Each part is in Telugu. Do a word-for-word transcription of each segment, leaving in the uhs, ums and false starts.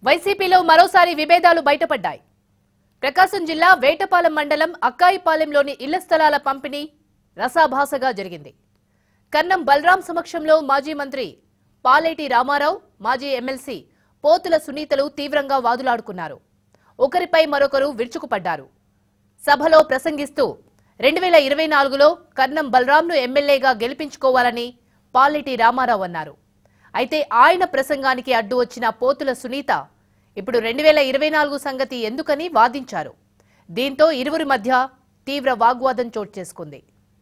వైసీపీలో మరోసారి విభేదాలు బయటపడ్డాయి. ప్రకాశం జిల్లా వేటపాలెం మండలం అక్కాయిపాలెంలోని ఇళ్ల స్థలాల పంపిణీ రసాభాసగా జరిగింది. కన్నం బలరాం సమక్షంలో మాజీ మంత్రి పాలేటి రామారావు, మాజీ ఎమ్మెల్సీ పోతుల సునీతలు తీవ్రంగా వాదులాడుకున్నారు. ఒకరిపై మరొకరు విరుచుకుపడ్డారు. సభలో ప్రసంగిస్తూ రెండు వేల ఇరవై నాలుగులో కన్నం బలరాంను ఎమ్మెల్యేగా గెలిపించుకోవాలని పాలేటి రామారావు అన్నారు. అయితే ఆయన ప్రసంగానికి అడ్డు వచ్చిన పోతుల సునీత ఇప్పుడు రెండు వేల ఇరవై నాలుగు సంగతి ఎందుకని వాదించారు. దీంతో ఇరువురి మధ్య తీవ్ర వాగ్వాదం చోటు చేసుకుంది.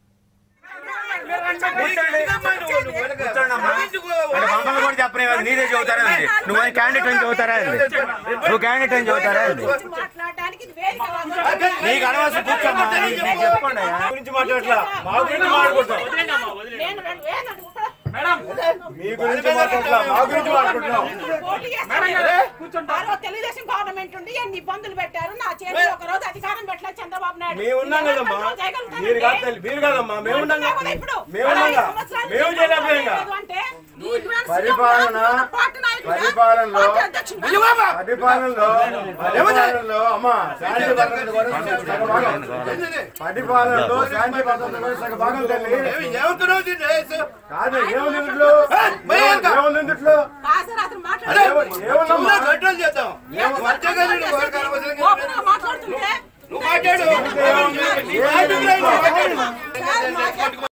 తెలుగుదేశం గవర్నమెంట్ ఉండి ఎన్ని ఇబ్బందులు పెట్టారు. నా చేతిలో ఒక రోజు అధికారం పెట్టలేదు చంద్రబాబు నాయుడు. మేము ఉన్నాం కదమ్మా, మీరు కాదు మీరు కాదమ్మా, మేము ఉన్నాం మేము అంటే పరిపాలన పరిపాలనలో పరిపాలనలో పరిపాలనలో అమ్మా శాంతి భద్రత పరిపాలనలో శాంతి భద్రత సగ భాగం తల్లి కాదు. ఏముందిట్లో ఏముందిట్లో ఏమన్నా కంట్రోల్ చేద్దాం. మాట్లాడుతుంటే